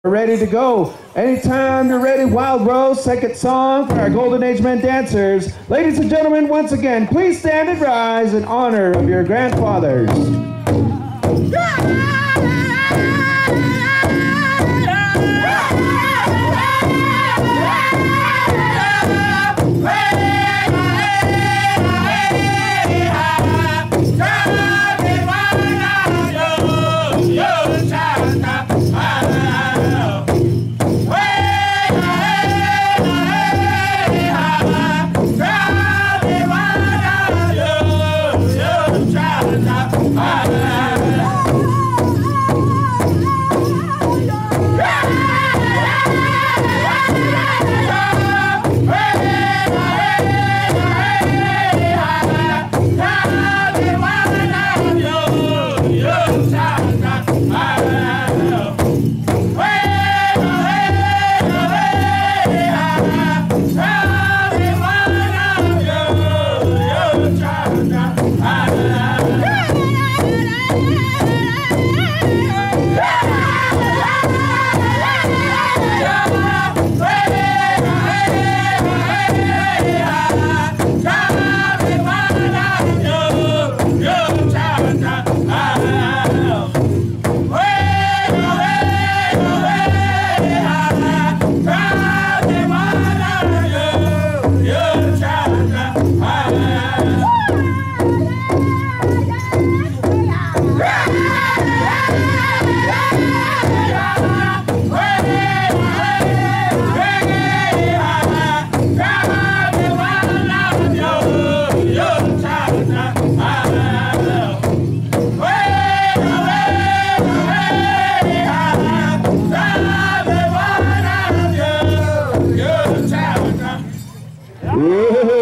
We're ready to go. Anytime you're ready, Wild Rose, second song for our Golden Age Men dancers. Ladies and gentlemen, once again, please stand and rise in honor of your grandfathers. Whoa.